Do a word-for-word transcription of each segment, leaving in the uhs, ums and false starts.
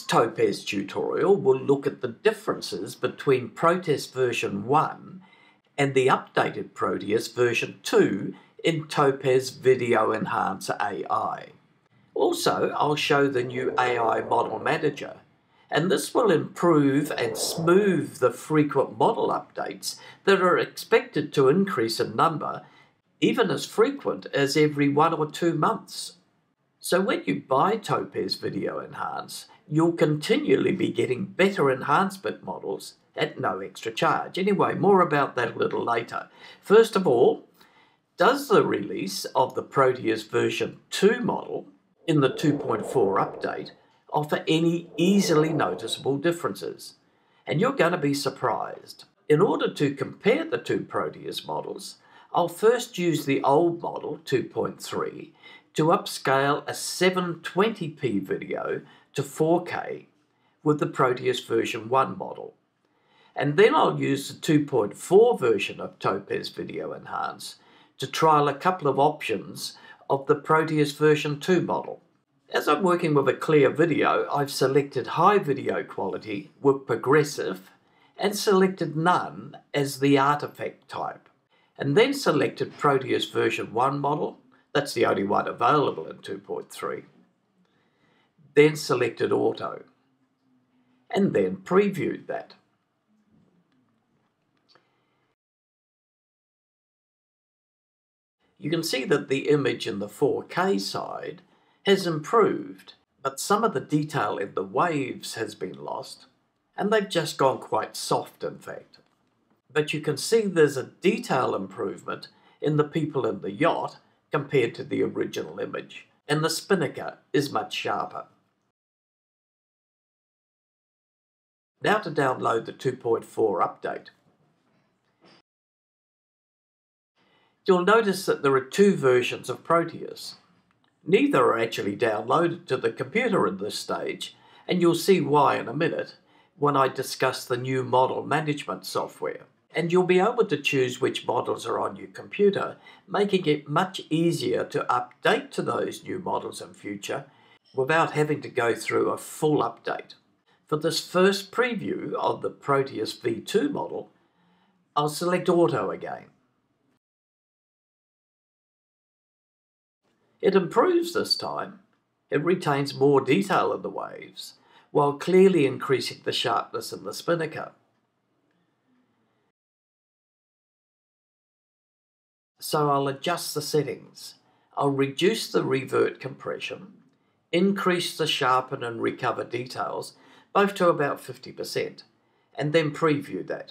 Topaz tutorial will look at the differences between Proteus version one and the updated Proteus version two in Topaz Video Enhancer A I. Also, I'll show the new A I Model Manager, and this will improve and smooth the frequent model updates that are expected to increase in number, even as frequent as every one or two months. So when you buy Topaz Video Enhance, you'll continually be getting better enhancement models at no extra charge. Anyway, more about that a little later. First of all, does the release of the Proteus version two model in the two point four update offer any easily noticeable differences? And you're going to be surprised. In order to compare the two Proteus models, I'll first use the old model two point three to upscale a seven twenty p video to four K with the Proteus version one model. And then I'll use the two point four version of Topaz Video Enhance to trial a couple of options of the Proteus version two model. As I'm working with a clear video, I've selected high video quality with progressive and selected none as the artifact type, and then selected Proteus version one model. That's the only one available in two point three. Then selected auto, and then previewed that. You can see that the image in the four K side has improved, but some of the detail in the waves has been lost, and they've just gone quite soft, in fact. But you can see there's a detail improvement in the people in the yacht compared to the original image, and the spinnaker is much sharper. Now to download the two point four update. You'll notice that there are two versions of Proteus. Neither are actually downloaded to the computer in this stage, and you'll see why in a minute when I discuss the new model management software. And you'll be able to choose which models are on your computer, making it much easier to update to those new models in future without having to go through a full update. For this first preview of the Proteus V two model, I'll select Auto again. It improves this time. It retains more detail in the waves, while clearly increasing the sharpness in the spinnaker. So I'll adjust the settings. I'll reduce the revert compression, increase the sharpen and recover details, both to about fifty percent, and then preview that.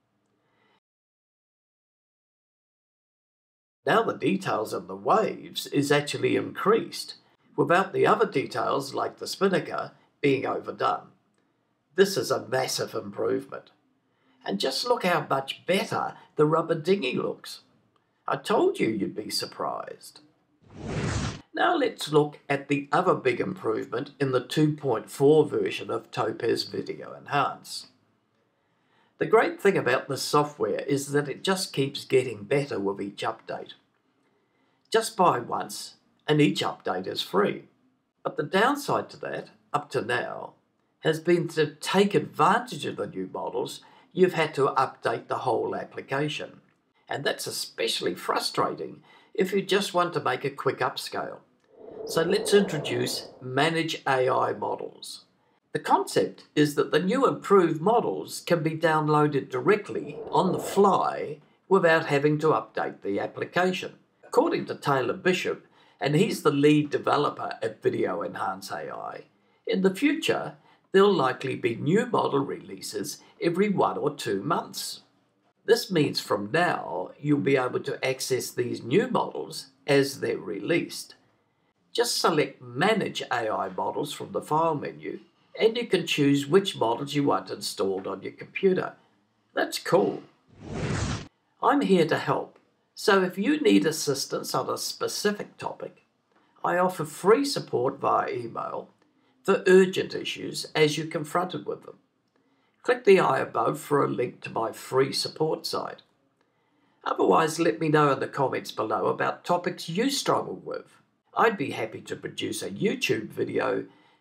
Now the details in the waves is actually increased, without the other details like the spinnaker being overdone. This is a massive improvement. And just look how much better the rubber dinghy looks. I told you you'd be surprised. Now let's look at the other big improvement in the two point four version of Topaz Video Enhance. The great thing about this software is that it just keeps getting better with each update. Just buy once and each update is free. But the downside to that, up to now, has been to take advantage of the new models, you've had to update the whole application. And that's especially frustrating if you just want to make a quick upscale. So let's introduce Manage A I Models. The concept is that the new improved models can be downloaded directly on the fly without having to update the application. According to Taylor Bishop, and he's the lead developer at Video Enhance A I, in the future there'll likely be new model releases every one or two months. This means from now you'll be able to access these new models as they're released. Just select Manage A I Models from the File menu, and you can choose which models you want installed on your computer. That's cool. I'm here to help, so if you need assistance on a specific topic, I offer free support via email for urgent issues as you're confronted with them. Click the eye above for a link to my free support site. Otherwise, let me know in the comments below about topics you struggle with. I'd be happy to produce a YouTube video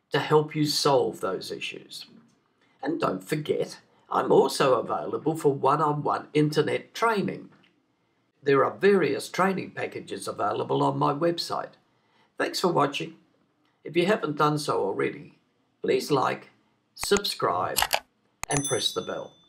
to help you solve those issues. And don't forget, I'm also available for one-on-one internet training. There are various training packages available on my website. Thanks for watching. If you haven't done so already, please like, subscribe, and press the bell.